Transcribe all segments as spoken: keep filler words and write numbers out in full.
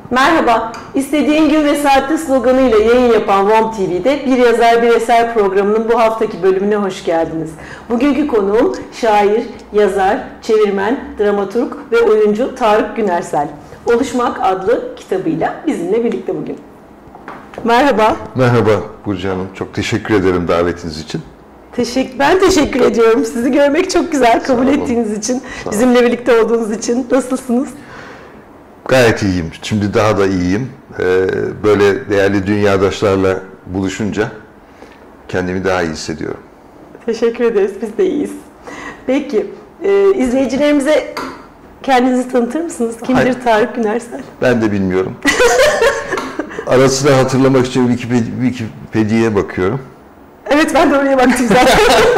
Merhaba, istediğin gün ve saatte sloganıyla yayın yapan WOM T V'de Bir Yazar Bir Eser programının bu haftaki bölümüne hoş geldiniz. Bugünkü konuğum şair, yazar, çevirmen, dramaturg ve oyuncu Tarık Günersel. Oluşmak adlı kitabıyla bizimle birlikte bugün. Merhaba. Merhaba Burcu Hanım, çok teşekkür ederim davetiniz için. Teşekkür, ben teşekkür ediyorum. Sizi görmek çok güzel, kabul ettiğiniz için, bizimle birlikte olduğunuz için. Nasılsınız? Gayet iyiyim. Şimdi daha da iyiyim. Ee, böyle değerli dünyadaşlarla buluşunca kendimi daha iyi hissediyorum. Teşekkür ederiz. Biz de iyiyiz. Peki, e, izleyicilerimize kendinizi tanıtır mısınız? Kimdir Hayır. Tarık Günersel? Ben de bilmiyorum. Ara sıra hatırlamak için Wikipedia'ya bakıyorum. Evet, ben de oraya baktım zaten.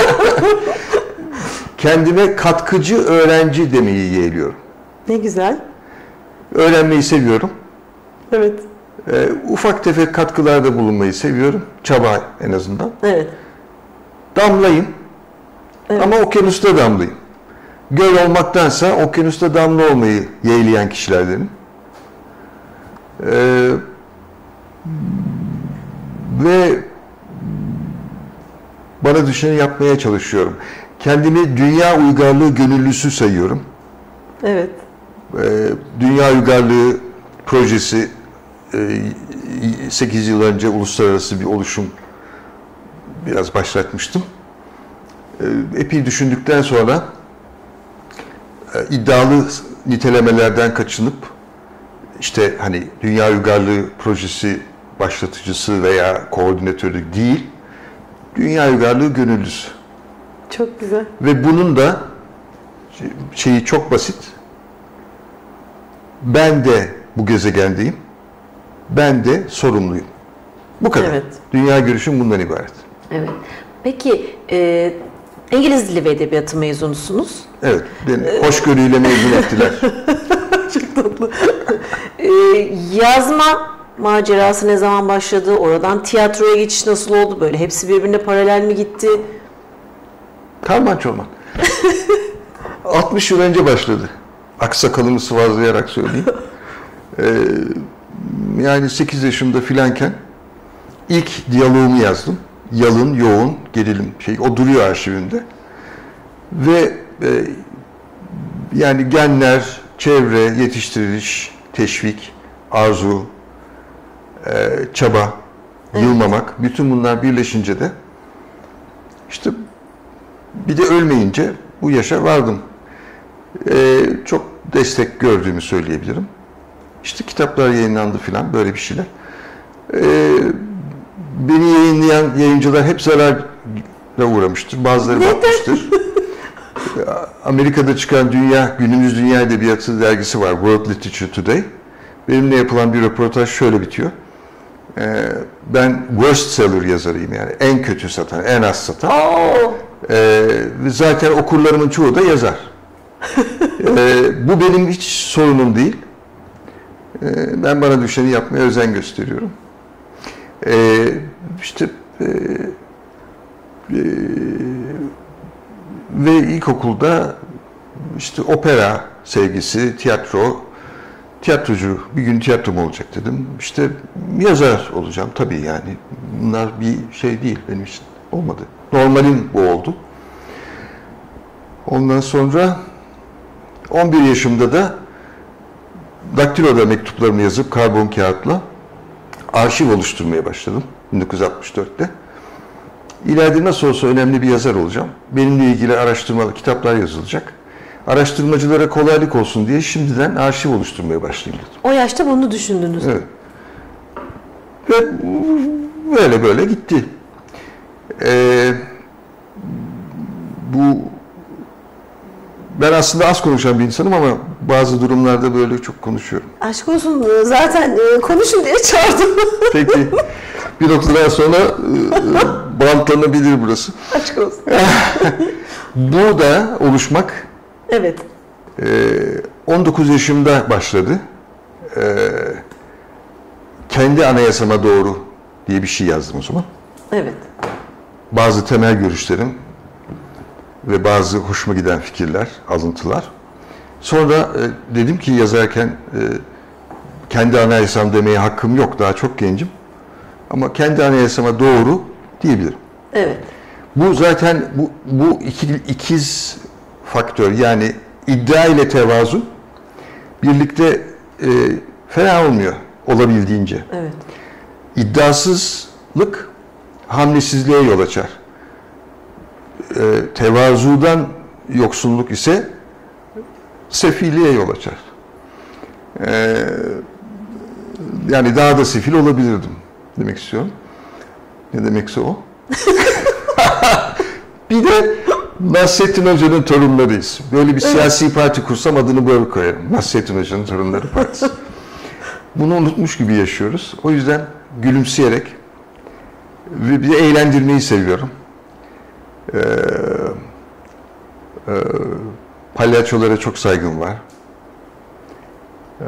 Kendime katkıcı öğrenci demeyi yeğliyorum. Ne güzel. Öğrenmeyi seviyorum. Evet. E, ufak tefek katkılarda bulunmayı seviyorum. Çaba en azından. Evet. Damlayım. Evet. Ama okyanusta damlayım. Göl olmaktansa okyanusta damla olmayı yeğleyen kişilerdenim. Ee, ve bana düşeni yapmaya çalışıyorum. Kendimi dünya uygarlığı gönüllüsü sayıyorum. Evet. Ee, dünya uygarlığı projesi e, sekiz yıl önce uluslararası bir oluşum biraz başlatmıştım. Ee, epey düşündükten sonra e, iddialı nitelemelerden kaçınıp işte hani dünya uygarlığı projesi başlatıcısı veya koordinatörü değil, dünya uygarlığı gönüllüsü. Çok güzel. Ve bunun da şeyi çok basit. Ben de bu gezegendeyim. Ben de sorumluyum. Bu kadar. Evet. Dünya görüşüm bundan ibaret. Evet. Peki e, İngiliz Dili ve Edebiyatı mezunusunuz. Evet. Beni hoşgörüyle mezun ettiler. Çok tatlı. e, yazma macerası ne zaman başladı? Oradan tiyatroya geçiş nasıl oldu? Böyle hepsi birbirine paralel mi gitti? Karman çorman. altmış yıl önce başladı. Aksakalımı sıvazlayarak söyleyeyim. Ee, yani sekiz yaşımda filanken ilk diyaloğumu yazdım. Yalın, yoğun, gerilim şey. O duruyor arşivimde. Ve e, yani genler, çevre, yetiştiriliş, teşvik, arzu, e, çaba, evet. Yılmamak. Bütün bunlar birleşince de işte bir de ölmeyince bu yaşa vardım. Ee, çok destek gördüğümü söyleyebilirim. İşte kitaplar yayınlandı filan, böyle bir şeyler. Ee, beni yayınlayan yayıncılar hep zarara uğramıştır. Bazıları batmıştır. Amerika'da çıkan Dünya, Günümüz Dünya Edebiyatı dergisi var, World Literature Today. Benimle yapılan bir röportaj şöyle bitiyor. Ee, ben worst seller yazarıyım, yani en kötü satan, en az satan. Oh. Ee, zaten okurlarımın çoğu da yazar. ee, bu benim hiç sorunum değil. Ee, ben bana düşeni yapmaya özen gösteriyorum. Ee, işte e, e, ve ilkokulda işte opera sevgisi, tiyatro, tiyatrocu, bir gün tiyatrom olacak dedim. İşte yazar olacağım tabii yani. Bunlar bir şey değil benim için. Olmadı. Normalim bu oldu. Ondan sonra on bir yaşımda da daktiloda mektuplarımı yazıp karbon kağıtla arşiv oluşturmaya başladım bin dokuz yüz altmış dörtte. İleride nasıl olsa önemli bir yazar olacağım. Benimle ilgili araştırmalı kitaplar yazılacak. Araştırmacılara kolaylık olsun diye şimdiden arşiv oluşturmaya başlayayım dedim. O yaşta bunu düşündünüz. Evet. Ve böyle böyle gitti. Ee, bu ben aslında az konuşan bir insanım ama bazı durumlarda böyle çok konuşuyorum. Aşk olsun, zaten konuşun diye çağırdım. Peki. Bir noktadan sonra bantlanabilir burası. Aşk olsun. Burada oluşmak evet. on dokuz yaşımda başladı. Kendi anayasama doğru diye bir şey yazdım o zaman. Evet. Bazı temel görüşlerim ve bazı hoşuma giden fikirler, alıntılar. Sonra e, dedim ki yazarken e, kendi anayasam demeye hakkım yok, daha çok gencim. Ama kendi anayasama doğru diyebilirim. Evet. Bu zaten bu, bu iki, ikiz faktör, yani iddia ile tevazu birlikte e, fena olmuyor olabildiğince. Evet. İddiasızlık hamlesizliğe yol açar. E, tevazudan yoksunluk ise sefilliğe yol açar. E, yani daha da sefil olabilirdim demek istiyorum. Ne demekse o. Bir de Nasrettin Hoca'nın torunlarıyız. Böyle bir siyasi evet. parti kursam adını böyle koyarım. Nasrettin Hoca'nın Torunları Partisi. Bunu unutmuş gibi yaşıyoruz. O yüzden gülümseyerek ve bir de eğlendirmeyi seviyorum. Ee, e, palyaçolara çok saygım var. Ee,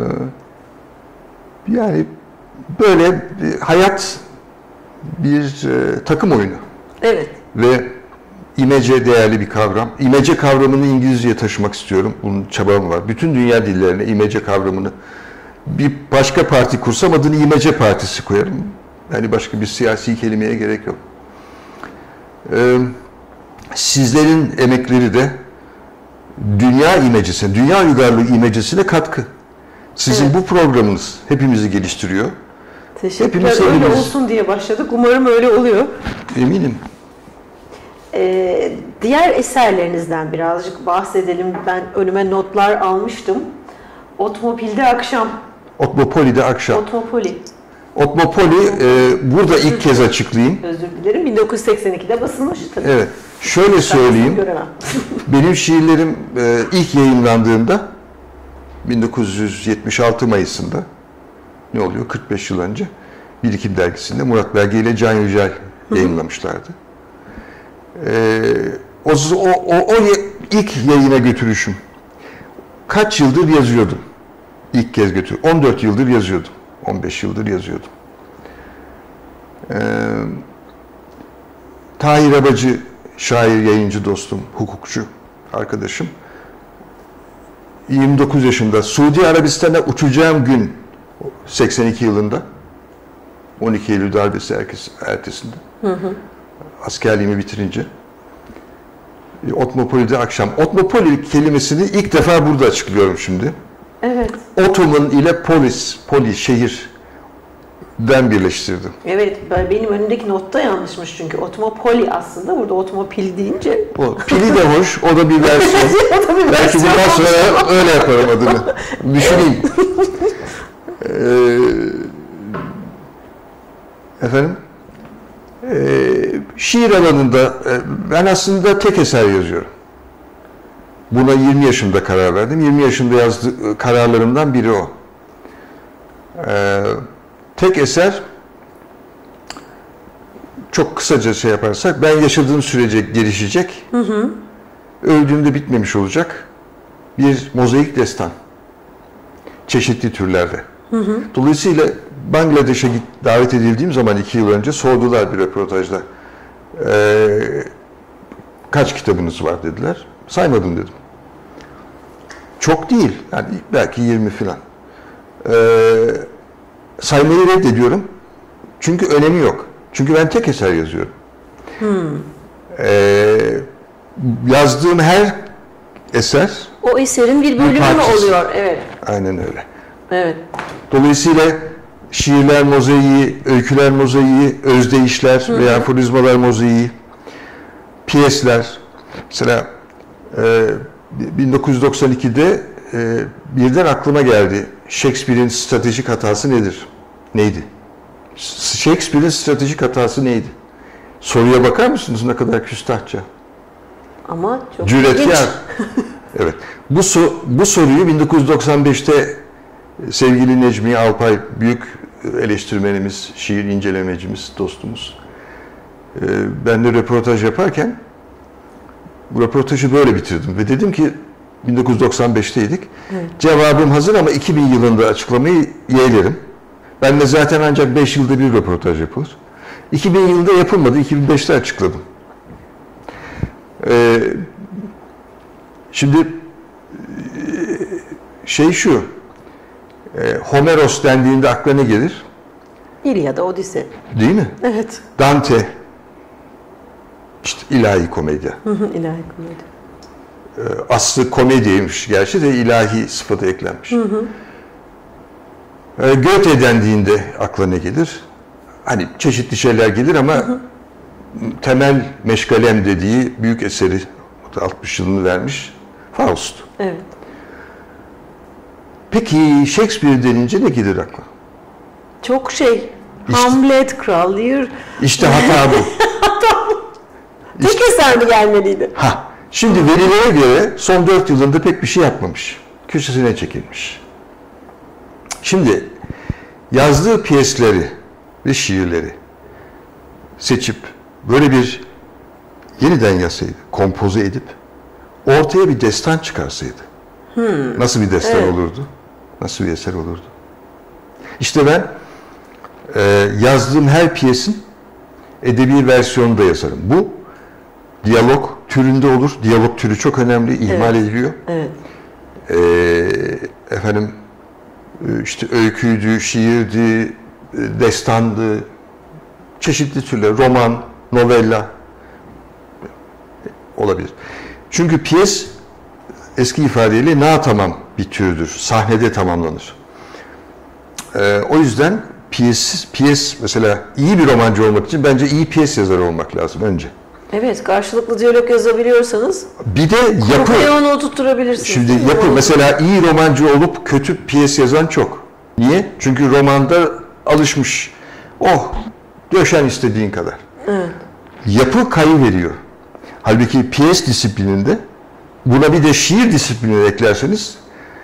yani böyle bir hayat bir e, takım oyunu. Evet. Ve imece değerli bir kavram. İmece kavramını İngilizceye taşımak istiyorum. Bunun çabam var. Bütün dünya dillerine imece kavramını, bir başka parti kursam adını İmece Partisi koyarım. Yani başka bir siyasi kelimeye gerek yok. Ee, sizlerin emekleri de dünya imecesine, dünya uygarlığı imecesine katkı. Sizin evet. bu programınız hepimizi geliştiriyor. Teşekkürler. Öyle olsun diye başladık. Umarım öyle oluyor. Eminim. Ee, diğer eserlerinizden birazcık bahsedelim. Ben önüme notlar almıştım. Otmobil'de akşam. Otmopoli'de akşam. Otmopoli. Otmopoli, e, burada ilk kez açıklayayım. Özür dilerim. bin dokuz yüz seksen ikide basılmış tabii. Evet. Şöyle söyleyeyim. Benim şiirlerim e, ilk yayınlandığında bin dokuz yüz yetmiş altı Mayıs'ında, ne oluyor? kırk beş yıl önce Birikim Dergisi'nde Murat Belge ile Can Yücel yayınlamışlardı. Ee, o, o, o, o ilk yayına götürüşüm. Kaç yıldır yazıyordum. İlk kez götür. on dört yıldır yazıyordum. on beş yıldır yazıyordum. Ee, Tahir Abacı, şair, yayıncı dostum, hukukçu arkadaşım. yirmi dokuz yaşında Suudi Arabistan'a uçacağım gün seksen iki yılında, on iki Eylül darbesi ertesinde, hı hı. askerliğimi bitirince Otmopoli'de akşam. Otmopoli kelimesini ilk defa burada açıklıyorum şimdi. Evet. Otomun ile polis, poli, şehirden birleştirdim. Evet, benim önümdeki notta yanlışmış çünkü. Otmopoli aslında, burada otomopil deyince. O, pili de hoş, o da bir versiyon. O da bir Belki versiyon bundan sonra öyle yaparım adını. Düşüneyim. ee, efendim? Ee, şiir alanında e, ben aslında tek eser yazıyorum. Buna yirmi yaşında karar verdim. yirmi yaşında yazdığı kararlarımdan biri o. Ee, tek eser, çok kısaca şey yaparsak, ben yaşadığım sürece gelişecek, hı hı. öldüğümde bitmemiş olacak bir mozaik destan. Çeşitli türlerde. Hı hı. Dolayısıyla Bangladeş'e davet edildiğim zaman iki yıl önce sordular bir röportajda. Ee, kaç kitabınız var dediler. Saymadım dedim. Çok değil. Yani belki yirmi falan. Ee, saymayı reddediyorum. Çünkü önemi yok. Çünkü ben tek eser yazıyorum. Hmm. Ee, yazdığım her eser o eserin bir bölümü mü oluyor? Evet. Aynen öyle. Evet. Dolayısıyla şiirler mozaiği, öyküler mozaiği, özdeyişler Hı-hı. veya aforizmalar mozaiği, piyesler. Mesela e, bin dokuz yüz doksan ikide e, birden aklıma geldi. Shakespeare'in stratejik hatası nedir? Neydi? Shakespeare'in stratejik hatası neydi? Soruya bakar mısınız ne kadar küstahça? Ama çok cüretkar. Evet. Bu, so, bu soruyu bin dokuz yüz doksan beşte sevgili Necmi Alpay, büyük eleştirmenimiz, şiir incelemecimiz, dostumuz, ben de röportaj yaparken bu röportajı böyle bitirdim ve dedim ki bin dokuz yüz doksan beşteydik. Evet. Cevabım hazır ama iki bin yılında açıklamayı yeğlerim. Ben de zaten ancak beş yılda bir röportaj yapılır. iki bin yılında yapılmadı, iki bin beşte açıkladım. Ee, şimdi şey şu, E, Homeros dendiğinde akla ne gelir? İlyada, Odise. Değil mi? Evet. Dante. İşte ilahi komedya. İlahi komedi. E, aslı komedyaymış gerçi de ilahi sıfatı eklenmiş. Hı hı. E, Goethe dendiğinde akla ne gelir? Hani çeşitli şeyler gelir ama hı hı. temel meşgalem dediği büyük eseri altmış yılını vermiş Faust. Evet. Peki Shakespeare denince ne gelir akla? Çok şey. İşte, Hamlet, Kral Lear. İşte hata bu. Hata bu. Tek eser mi gelmeliydi? Ha. Şimdi verilere göre son dört yılında pek bir şey yapmamış. Köşesine çekilmiş. Şimdi yazdığı piyesleri ve şiirleri seçip böyle bir yeniden yazsaydı, kompoze edip ortaya bir destan çıkarsaydı hmm. nasıl bir destan evet. olurdu? Nasıl bir eser olurdu? İşte ben e, yazdığım her piyesin edebi versiyonunu da yazarım. Bu diyalog türünde olur. Diyalog türü çok önemli, ihmal evet. ediliyor. Evet. E, efendim işte öyküydü, şiirdi, destandı, çeşitli türler, roman, novella olabilir. Çünkü piyes eski ifadeyle na tamam bir türdür. Sahnede tamamlanır. Ee, o yüzden piyes, piyes mesela iyi bir romancı olmak için bence iyi piyes yazarı olmak lazım önce. Evet, karşılıklı diyalog yazabiliyorsanız bir de yapı. Onu oturtturabilirsiniz. Şimdi yapı mesela iyi romancı olup kötü piyes yazan çok. Niye? Çünkü romanda alışmış. Oh, döşen istediğin kadar. Evet. Yapı kayıveriyor. Halbuki piyes disiplininde buna bir de şiir disiplini eklerseniz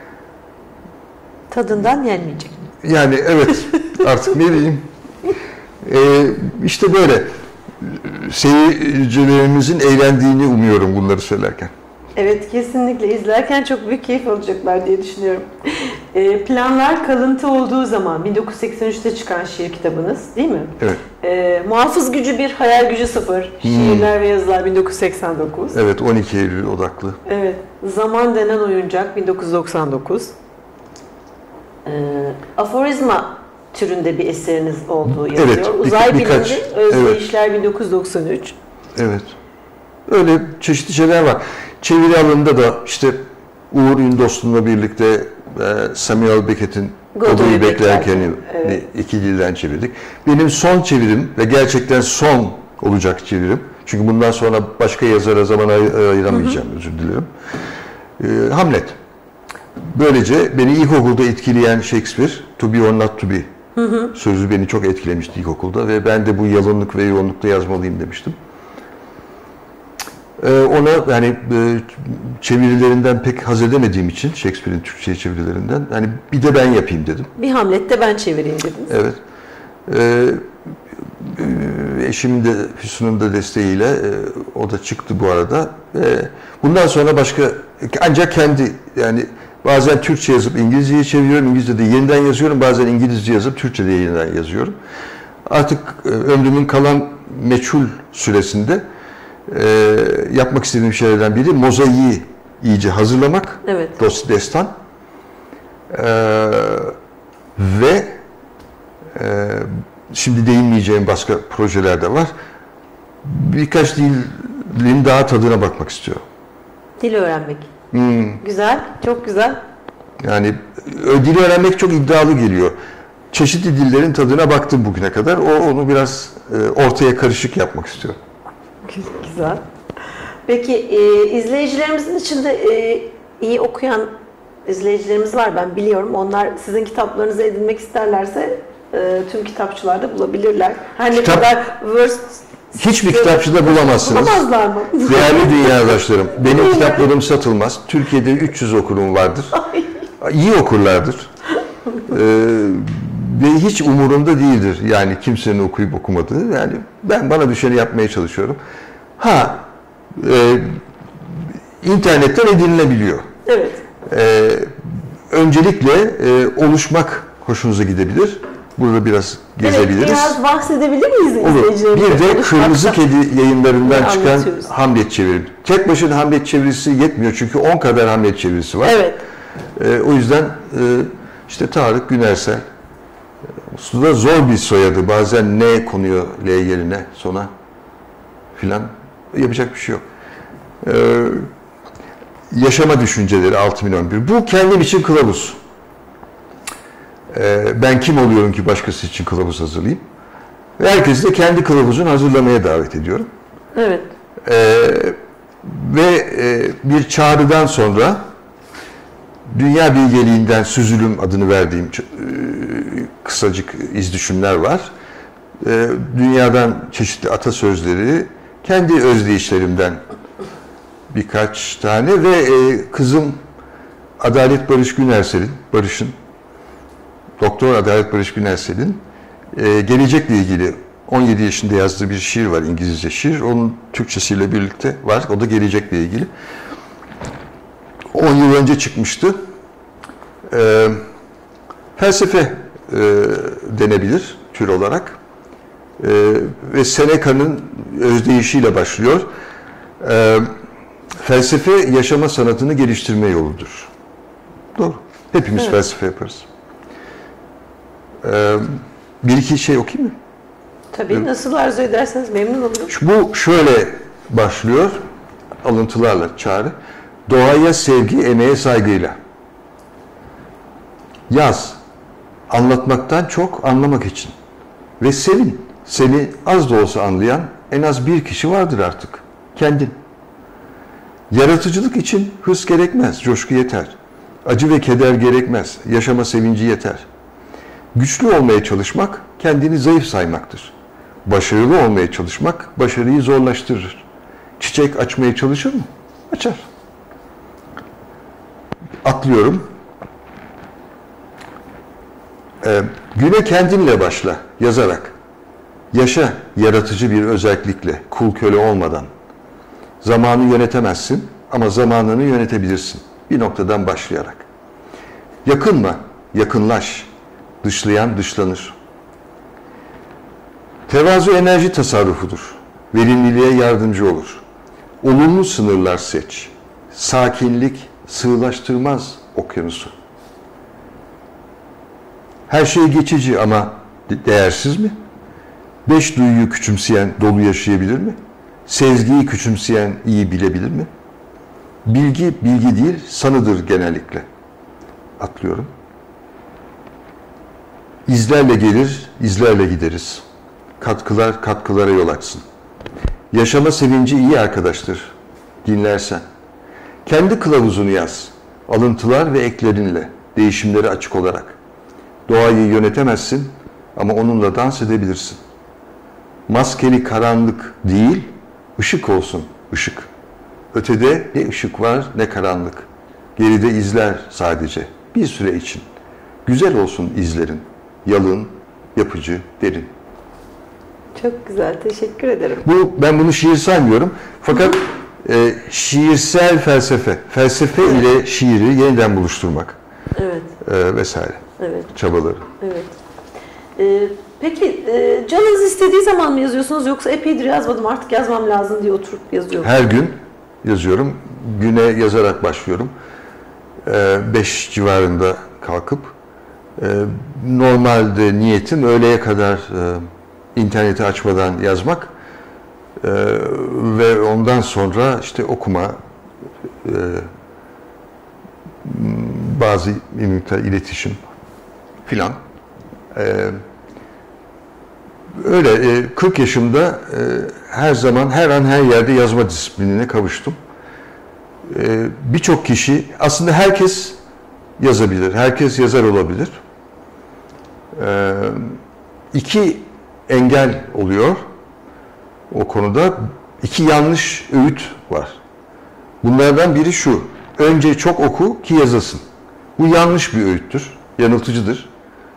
tadından yenmeyecek. Yani evet artık ne diyeyim. Ee, işte böyle seyircilerimizin eğlendiğini umuyorum bunları söylerken. Evet, kesinlikle izlerken çok büyük keyif alacaklar diye düşünüyorum. E, planlar kalıntı olduğu zaman bin dokuz yüz seksen üçte çıkan şiir kitabınız değil mi? Evet. E, muhafız gücü bir, hayal gücü sıfır. Hmm. Şiirler ve yazılar bin dokuz yüz seksen dokuz. Evet, on iki Eylül odaklı. Evet. Zaman denen oyuncak bin dokuz yüz doksan dokuz. E, aforizma türünde bir eseriniz olduğu yazıyor. Evet, Uzay bir, birkaç, bilimci özdeyişler evet. bin dokuz yüz doksan üç. Evet. Öyle çeşitli şeyler var. Çeviri alanında da işte Uğur Ündostu'nla birlikte e, Samuel Beckett'in Godot'u beklerken evet. iki dilden çevirdik. Benim son çevirim ve gerçekten son olacak çevirim. Çünkü bundan sonra başka yazara zaman ay- ayıramayacağım, hı hı. özür dilerim. E, Hamlet. Böylece beni ilkokulda etkileyen Shakespeare, To Be or Not To Be hı hı. sözü beni çok etkilemişti ilkokulda ve ben de bu yalınlık ve yoğunlukta yazmalıyım demiştim. Ona yani çevirilerinden pek haz edemediğim için Shakespeare'in Türkçe'ye çevirilerinden hani bir de ben yapayım dedim. Bir Hamlet'te ben çevireyim dediniz. Evet. Ee, eşimin de Füsun'un da desteğiyle o da çıktı bu arada. Bundan sonra başka ancak kendi yani bazen Türkçe yazıp İngilizce'ye çeviriyorum. İngilizce'de yeniden yazıyorum. Bazen İngilizce yazıp Türkçe'de yeniden yazıyorum. Artık ömrümün kalan meçhul süresinde Ee, yapmak istediğim şeylerden biri mozaiği iyice hazırlamak, evet. dost destan ee, ve e, şimdi değinmeyeceğim başka projeler de var. Birkaç dilin daha tadına bakmak istiyorum. Dil öğrenmek. Hmm. Güzel, çok güzel. Yani dili öğrenmek çok iddialı geliyor. Çeşitli dillerin tadına baktım bugüne kadar. O onu biraz e, ortaya karışık yapmak istiyorum. Güzel. Peki e, izleyicilerimizin içinde e, iyi okuyan izleyicilerimiz var, ben biliyorum. Onlar sizin kitaplarınızı edinmek isterlerse e, tüm kitapçılarda bulabilirler. Her ne kadar worst hiçbir kitapçıda bulamazsınız. Bulamazlar mı? Değerli dünyadaşlarım, benim kitaplarım satılmaz. Türkiye'de üç yüz okurum vardır. İyi okurlardır. Ee, ve hiç umurumda değildir yani kimsenin okuyup okumadığı. Yani ben bana düşeni yapmaya çalışıyorum. Ha, e, internetten edinilebiliyor. Evet. E, öncelikle e, oluşmak hoşunuza gidebilir. Burada biraz gezebiliriz. Evet, biraz bahsedebilir miyiz? Olur. Bir de Kırmızı Kedi yayınlarından çıkan Hamlet çevirim. Tek başına Hamlet çevirisi yetmiyor çünkü on kadar Hamlet çevirisi var. Evet. E, o yüzden e, İşte Tarık Günersel. Aslında zor bir soyadı. Bazen ne konuyor L yerine sona filan. Yapacak bir şey yok. Ee, yaşama düşünceleri altı bin on bir. Bu kendim için kılavuz. Ee, ben kim oluyorum ki başkası için kılavuz hazırlayayım? Ve herkesi de kendi kılavuzunu hazırlamaya davet ediyorum. Evet. Ee, ve e, bir çağrıdan sonra dünya bilgeliğinden süzülüm adını verdiğim e, kısacık izdüşümler var. E, dünyadan çeşitli atasözleri, kendi özdeyişlerimden birkaç tane ve e, kızım Adalet Barış Günersel'in, Barış'ın, Doktor Adalet Barış Günersel'in e, gelecekle ilgili on yedi yaşında yazdığı bir şiir var, İngilizce şiir. Onun Türkçesiyle birlikte var. O da gelecekle ilgili. on yıl önce çıkmıştı. E, felsefe e, denebilir tür olarak. E, ve Seneca'nın özdeyişiyle başlıyor. E, felsefe yaşama sanatını geliştirme yoludur. Doğru. Hepimiz evet. felsefe yaparız. E, bir iki şey okuyayım mı? Tabii. Nasıl arzu ederseniz memnun olurum. Bu şöyle başlıyor. Alıntılarla çağrı. Doğaya sevgi, emeğe saygıyla. Yaz. Anlatmaktan çok anlamak için. Ve sevin. Seni az da olsa anlayan en az bir kişi vardır artık. Kendin. Yaratıcılık için hırs gerekmez, coşku yeter. Acı ve keder gerekmez, yaşama sevinci yeter. Güçlü olmaya çalışmak, kendini zayıf saymaktır. Başarılı olmaya çalışmak, başarıyı zorlaştırır. Çiçek açmaya çalışır mı? Açar. Atlıyorum. Ee, güne kendinle başla, yazarak. Yaşa yaratıcı bir özellikle, kul köle olmadan. Zamanı yönetemezsin ama zamanını yönetebilirsin. Bir noktadan başlayarak. Yakınma, yakınlaş. Dışlayan dışlanır. Tevazu enerji tasarrufudur. Verimliliğe yardımcı olur. Olumlu sınırlar seç. Sakinlik sığlaştırmaz okyanusu. Her şey geçici ama değersiz mi? Beş duyuyu küçümseyen dolu yaşayabilir mi? Sezgiyi küçümseyen iyi bilebilir mi? Bilgi, bilgi değil, sanıdır genellikle. Atlıyorum. İzlerle gelir, izlerle gideriz. Katkılar, katkılara yol açsın. Yaşama sevinci iyi arkadaştır. Dinlersen. Kendi kılavuzunu yaz. Alıntılar ve eklerinle, değişimleri açık olarak. Doğayı yönetemezsin ama onunla dans edebilirsin. Maskeli karanlık değil, ışık olsun, ışık. Ötede ne ışık var ne karanlık. Geride izler sadece, bir süre için. Güzel olsun izlerin, yalın, yapıcı, derin. Çok güzel, teşekkür ederim. Bu, ben bunu şiir saymıyorum. Fakat e, şiirsel felsefe, felsefe evet. ile şiiri yeniden buluşturmak. Evet. E, vesaire. Evet. Çabaları. Evet. Ee, peki e, canınız istediği zaman mı yazıyorsunuz yoksa epeydir yazmadım artık yazmam lazım diye oturup yazıyor musunuz? Her gün yazıyorum. Güne yazarak başlıyorum. E, beş civarında kalkıp e, normalde niyetim öğleye kadar e, interneti açmadan yazmak e, ve ondan sonra işte okuma, e, bazı miktar iletişim filan. E, öyle e, kırk yaşımda e, her zaman, her an, her yerde yazma disiplinine kavuştum. E, Birçok kişi, aslında herkes yazabilir, herkes yazar olabilir. E, iki engel oluyor o konuda. İki yanlış öğüt var. Bunlardan biri şu: önce çok oku ki yazasın. Bu yanlış bir öğüttür, yanıltıcıdır.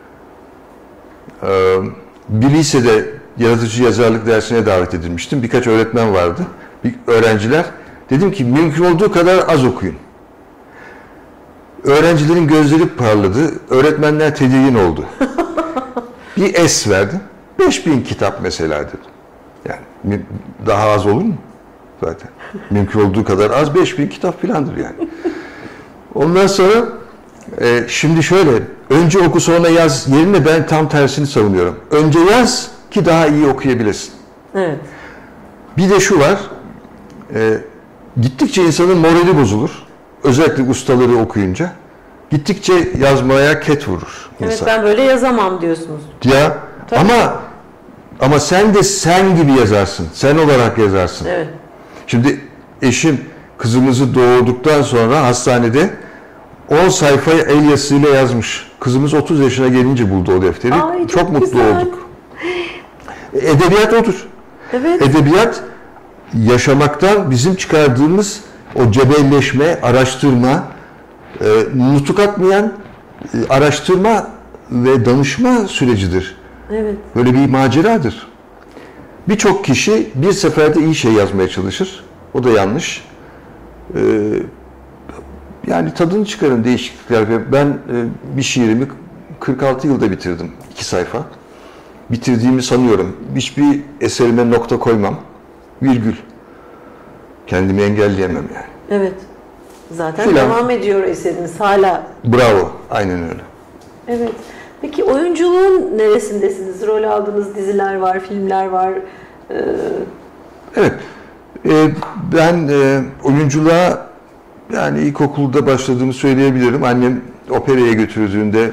Ee, bir lisede yaratıcı yazarlık dersine davet edilmiştim. Birkaç öğretmen vardı, bir öğrenciler. Dedim ki mümkün olduğu kadar az okuyun. Öğrencilerin gözleri parladı, öğretmenler tedirgin oldu. Bir es verdim. beş bin kitap mesela dedim. Yani daha az olur mu? Zaten. Mümkün olduğu kadar az beş bin kitap filandır yani. Ondan sonra Ee, şimdi şöyle, önce oku sonra yaz yerine ben tam tersini savunuyorum. Önce yaz ki daha iyi okuyabilesin. Evet. Bir de şu var, e, gittikçe insanın morali bozulur. Özellikle ustaları okuyunca. Gittikçe yazmaya ket vurur Evet, insan. ben böyle yazamam diyorsunuz. Ya Tabii. ama ama sen de sen gibi yazarsın. Sen olarak yazarsın. Evet. Şimdi eşim kızımızı doğurduktan sonra hastanede on sayfayı el yazısıyla yazmış. Kızımız otuz yaşına gelince buldu o defteri. Ay, çok çok mutlu güzel. olduk. Edebiyat odur. Evet. Edebiyat yaşamaktan bizim çıkardığımız o cebelleşme, araştırma, e, nutuk atmayan e, araştırma ve danışma sürecidir. Evet. Böyle bir maceradır. Birçok kişi bir seferde iyi şey yazmaya çalışır. O da yanlış. Ee, yani tadını çıkarın değişiklikler. Ben e, bir şiirimi kırk altı yılda bitirdim. iki sayfa. Bitirdiğimi sanıyorum. Hiçbir eserime nokta koymam. Virgül. Kendimi engelleyemem yani. Evet. Zaten Filan. devam ediyor eseriniz hala. Bravo. Aynen öyle. Evet. Peki oyunculuğun neresindesiniz? Rol aldığınız diziler var, filmler var. Ee, Evet. Ee, ben e, oyunculuğa yani ilkokulda başladığımı söyleyebilirim. Annem operaya götürdüğünde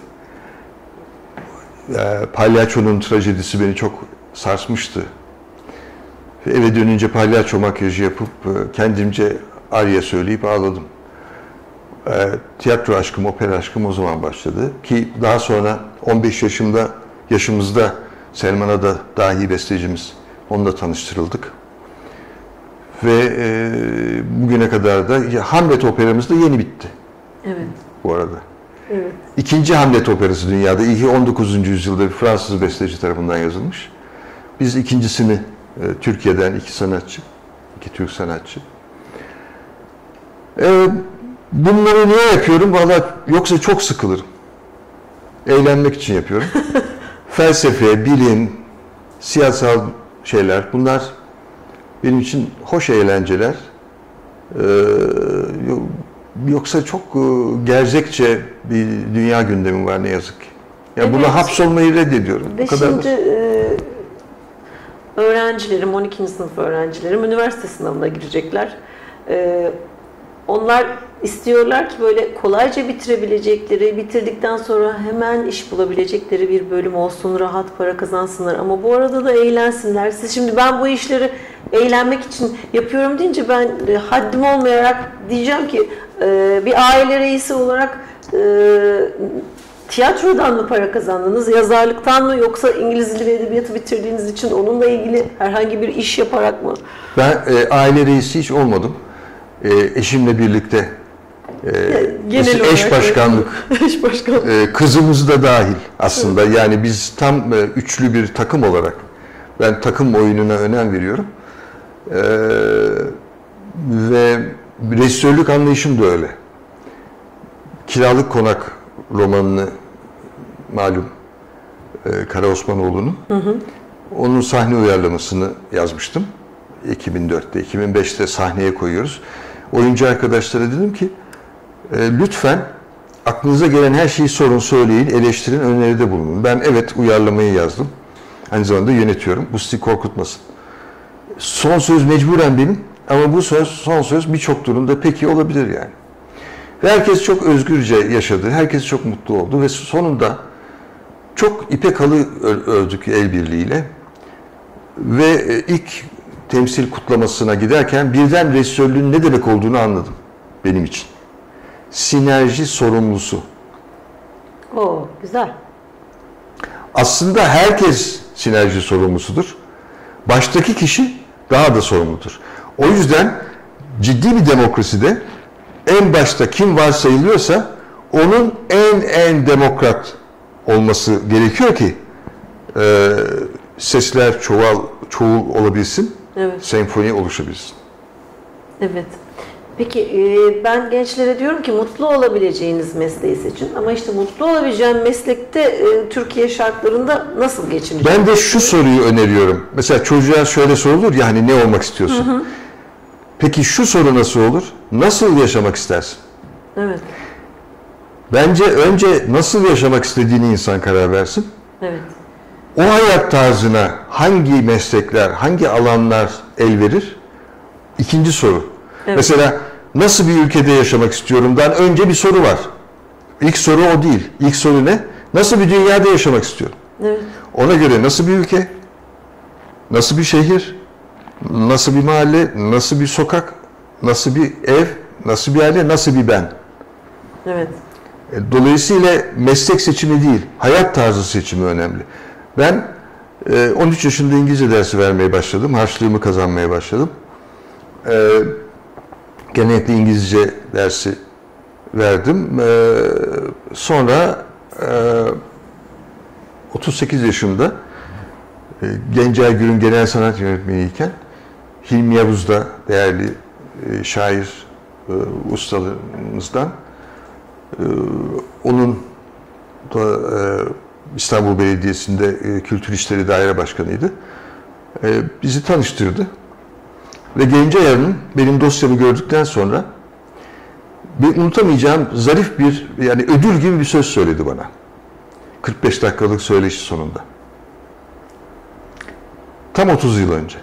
e, Palyaço'nun trajedisi beni çok sarsmıştı. Ve eve dönünce palyaço makyajı yapıp e, kendimce arya söyleyip ağladım. E, tiyatro aşkım, opera aşkım o zaman başladı. Ki daha sonra on beş yaşımda, yaşımızda Selman Ada dahi bestecimiz, onunla tanıştırıldık. Ve e, bugüne kadar da Hamlet operamız da yeni bitti. evet. Bu arada. Evet. İkinci Hamlet operası dünyada. İlki on dokuzuncu yüzyılda bir Fransız besteci tarafından yazılmış. Biz ikincisini e, Türkiye'den iki sanatçı, iki Türk sanatçı. E, bunları niye yapıyorum? Vallahi yoksa çok sıkılırım. Eğlenmek için yapıyorum. Felsefe, bilim, siyasal şeyler, bunlar benim için hoş eğlenceler. Ee, yoksa çok e, gerzekçe bir dünya gündemi var ne yazık ki. Ya Evet. buna hapsolmayı reddediyorum. Ve Bu kadar şimdi e, öğrencilerim, on ikinci sınıf öğrencilerim üniversite sınavına girecekler. E, onlar istiyorlar ki böyle kolayca bitirebilecekleri, bitirdikten sonra hemen iş bulabilecekleri bir bölüm olsun, rahat para kazansınlar. Ama bu arada da eğlensinler. Siz şimdi ben bu işleri eğlenmek için yapıyorum deyince ben e, haddim olmayarak diyeceğim ki e, bir aile reisi olarak e, tiyatrodan mı para kazandınız, yazarlıktan mı, yoksa İngiliz Dili ve Edebiyatı bitirdiğiniz için onunla ilgili herhangi bir iş yaparak mı? Ben e, aile reisi hiç olmadım. E, eşimle birlikte e, Genel eş olarak, başkanlık, eş başkanlık. e, kızımız da dahil aslında. Yani biz tam e, üçlü bir takım olarak, ben takım oyununa önem veriyorum. E, ve rejisörlük anlayışım da öyle. Kiralık Konak romanını malum e, Kara Osmanoğlu'nun. Hı hı. Onun sahne uyarlamasını yazmıştım. iki bin dörtte, iki bin beşte sahneye koyuyoruz. Oyuncu arkadaşlara dedim ki e, lütfen aklınıza gelen her şeyi sorun, söyleyin, eleştirin, öneride bulunun. Ben evet uyarlamayı yazdım. Aynı zamanda yönetiyorum. Bu sizi korkutmasın. Son söz mecburen benim ama bu söz, son söz birçok durumda peki olabilir yani. Ve herkes çok özgürce yaşadı. Herkes çok mutlu oldu ve sonunda çok ipek halı ördük el birliğiyle. Ve ilk temsil kutlamasına giderken birden rejisörlüğün ne demek olduğunu anladım benim için. Sinerji sorumlusu. Oo, güzel. Aslında herkes sinerji sorumlusudur. Baştaki kişi daha da sorumludur. O yüzden ciddi bir demokraside en başta kim varsayılıyorsa onun en en demokrat olması gerekiyor ki e, sesler çoğal, çoğul olabilsin, Evet. senfoni oluşabilsin. Evet. Peki e, ben gençlere diyorum ki mutlu olabileceğiniz mesleği seçin. Ama işte mutlu olabileceğim meslekte e, Türkiye şartlarında nasıl geçineceğim? Ben de şu soruyu öneriyorum. Mesela çocuğa şöyle sorulur ya hani ne olmak istiyorsun? Hı hı. Peki şu soru nasıl olur? Nasıl yaşamak istersin? Evet. Bence önce nasıl yaşamak istediğini insan karar versin. Evet. O hayat tarzına hangi meslekler, hangi alanlar el verir? İkinci soru. Evet. Mesela nasıl bir ülkede yaşamak istiyorumdan önce bir soru var. İlk soru o değil. İlk soru ne? Nasıl bir dünyada yaşamak istiyorum? Evet. Ona göre nasıl bir ülke, nasıl bir şehir, nasıl bir mahalle, nasıl bir sokak, nasıl bir ev, nasıl bir aile, nasıl bir ben? Evet. Dolayısıyla meslek seçimi değil, hayat tarzı seçimi önemli. Ben on üç yaşında İngilizce dersi vermeye başladım, harçlığımı kazanmaya başladım. Genellikle İngilizce dersi verdim. Sonra otuz sekiz yaşımda Gencay Gür'ün genel sanat yönetmeniyken Hilmi Yavuz da değerli şair ustalarımızdan, onun da İstanbul Belediyesi'nde Kültür İşleri Daire Başkanıydı. Bizi tanıştırdı. Ve Gencay Hanım benim dosyamı gördükten sonra bir unutamayacağım zarif bir, yani ödül gibi bir söz söyledi bana. kırk beş dakikalık söyleşi sonunda. Tam otuz yıl önce.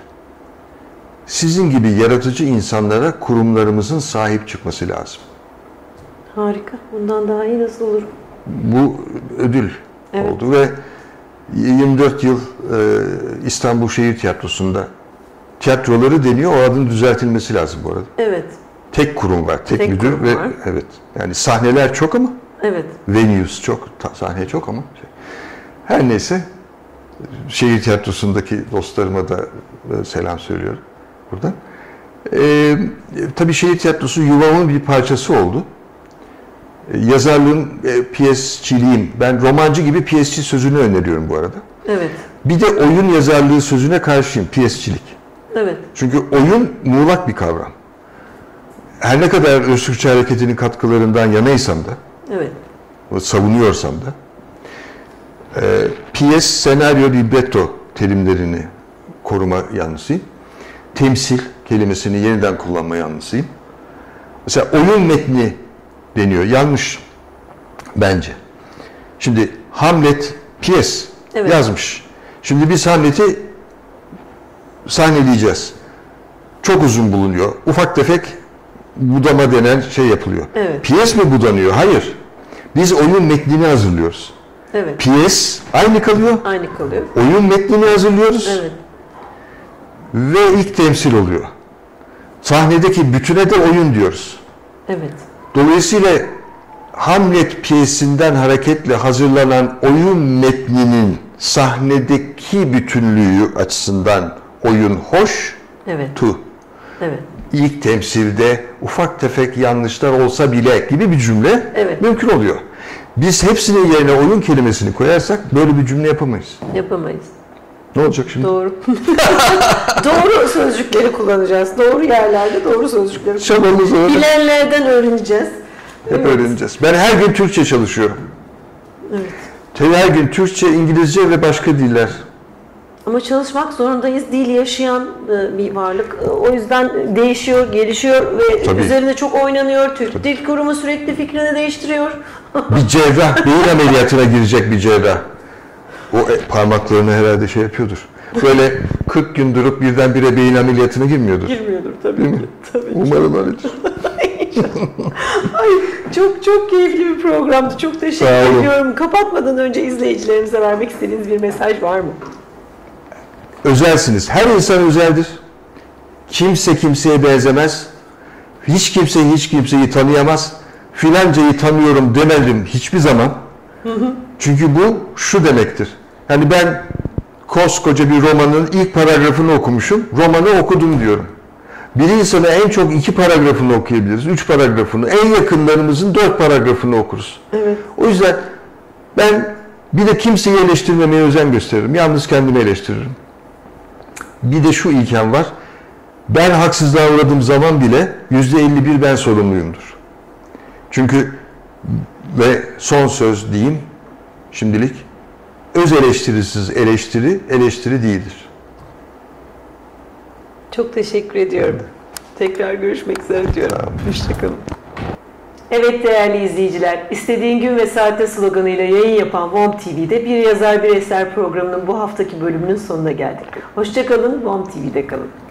Sizin gibi yaratıcı insanlara kurumlarımızın sahip çıkması lazım. Harika. Bundan daha iyi nasıl olur? Bu ödül evet. oldu ve yirmi dört yıl İstanbul Şehir Tiyatrosu'nda tiyatroları deniyor. O adın düzeltilmesi lazım bu arada. Evet. Tek kurum var, tek, tek müdür ve var. Evet. Yani sahneler çok ama. Evet. Venues çok, sahne çok ama. Şey. Her neyse şehir tiyatrosundaki dostlarıma da selam söylüyorum buradan. Ee, tabii şehir tiyatrosu yuvamın bir parçası oldu. Yazarlığım, e, piyesçiliğim. Ben romancı gibi piyesçi sözünü öneriyorum bu arada. Evet. Bir de oyun yazarlığı sözüne karşıyım, piyesçilik. Evet. Çünkü oyun muğlak bir kavram. Her ne kadar Öztürkçü Hareketi'nin katkılarından yanaysam da, evet. savunuyorsam da, e, piyes, senaryo, libretto terimlerini koruma yanlısıyım. Temsil kelimesini yeniden kullanma yanlısıyım. Mesela oyun metni deniyor. Yanlış bence. Şimdi Hamlet piyes evet. yazmış. Şimdi biz Hamlet'i sahneleyeceğiz. Çok uzun bulunuyor. Ufak tefek budama denen şey yapılıyor. Evet. Piyes mi budanıyor? Hayır. Biz oyun metnini hazırlıyoruz. Evet. Piyes aynı kalıyor. Aynı kalıyor. Oyun metnini hazırlıyoruz. Evet. Ve ilk temsil oluyor. Sahnedeki bütüne de oyun diyoruz. Evet. Dolayısıyla Hamlet piyesinden hareketle hazırlanan oyun metninin sahnedeki bütünlüğü açısından oyun hoş, evet. tu. Evet. İlk temsilde ufak tefek yanlışlar olsa bile gibi bir cümle evet. mümkün oluyor. Biz hepsinin yerine oyun kelimesini koyarsak böyle bir cümle yapamayız. Yapamayız. Ne olacak şimdi? Doğru. Doğru sözcükleri kullanacağız. Doğru yerlerde doğru sözcükleri kullanacağız. Bilenlerden öğreneceğiz. Hep evet. öğreneceğiz. Ben her gün Türkçe çalışıyorum. Evet. Her gün Türkçe, İngilizce ve başka diller. Ama çalışmak zorundayız. Dil yaşayan bir varlık. O yüzden değişiyor, gelişiyor ve Tabii. üzerinde çok oynanıyor. Türk Tabii. Dil Kurumu sürekli fikrini değiştiriyor. Bir cerrah, beyin ameliyatına girecek bir cerrah. O parmaklarını herhalde şey yapıyordur. Böyle kırk gün durup birdenbire beyin ameliyatına girmiyordur. Girmiyordur tabii ki. Tabii Umarım öyledir. Ay çok çok keyifli bir programdı. Çok teşekkür ediyorum. Kapatmadan önce izleyicilerimize vermek istediğiniz bir mesaj var mı? Özelsiniz. Her insan özeldir. Kimse kimseye benzemez. Hiç kimse hiç kimseyi tanıyamaz. Filancayı tanıyorum demedim hiçbir zaman. Hı hı. Çünkü bu şu demektir. Yani ben koskoca bir romanın ilk paragrafını okumuşum. Romanı okudum diyorum. Bir insana en çok iki paragrafını okuyabiliriz. Üç paragrafını. En yakınlarımızın dört paragrafını okuruz. Evet. O yüzden ben bir de kimseyi eleştirmemeye özen gösteririm. Yalnız kendimi eleştiririm. Bir de şu ilkem var. Ben haksızlığa uğradığım zaman bile yüzde elli bir ben sorumluyumdur. Çünkü ve son söz diyeyim şimdilik. Öz eleştirisiz eleştiri, eleştiri değildir. Çok teşekkür ediyorum. Evet. Tekrar görüşmek üzere diyorum. Hoşçakalın. Evet değerli izleyiciler, istediğin gün ve saatte sloganıyla yayın yapan WOM T V'de Bir Yazar Bir Eser programının bu haftaki bölümünün sonuna geldik. Hoşça kalın, WOM T V'de kalın.